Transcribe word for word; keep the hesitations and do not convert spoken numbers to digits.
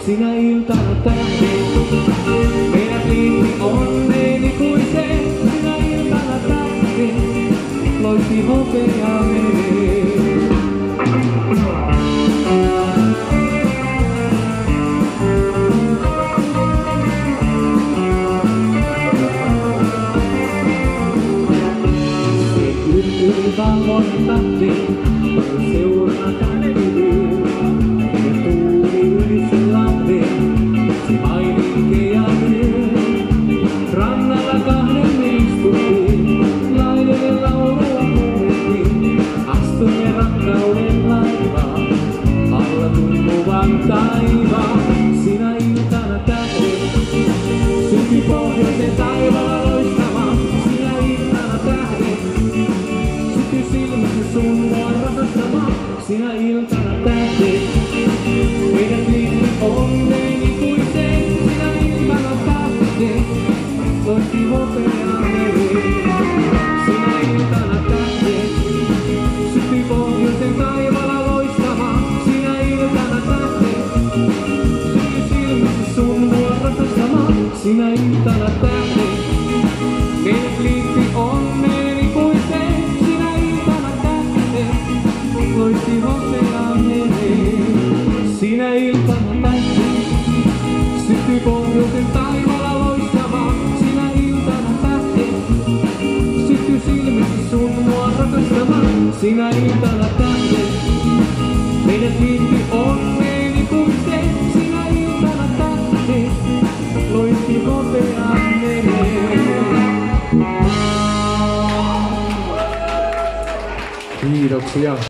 Sinä iltana tähdet, meidät liitti onneen ikuiseen. Sinä iltana tähdet, loisti hopeaa mereen. Yli valvon tahtiin, seurana kävelyyn. Ja tuuli yli sen lahteen, se maininke ja myy. Rannalla kahden me istuttiin, laidelle laulua huudettiin. Astumme rakkauden laivaan, alla tuntuvan taivaan. Sinä iltana tähdet, synti pohjoisen taivaalla loistamaan. Sinä iltana tähdet, silmässä sun mua rakastamaan. Sinä iltana tähdet, meidät liitti onneen ikuiseen. Sinä iltana tähdet, loisti hopeaa mereen. Sinä iltana tähdet, syttyi pohjoisen taivaalla loistamaan. Sinä iltana tähdet, syttyi silmässä sun mua rakastamaan. Sinä iltana tähdet, meidät liitti onneen ikuiseen. Loisti hopeaa mereen. Sinä iltana tähdet, syttyi pohjoisen taivaalla loistamaan. Sinä iltana tähdet, syttyi silmissä sun mua rakastamaan. Sinä iltana tähdet, meidät liitti onneen ikuiseen. Sinä iltana tähdet, loisti hopeaa mereen. Kiitoksia.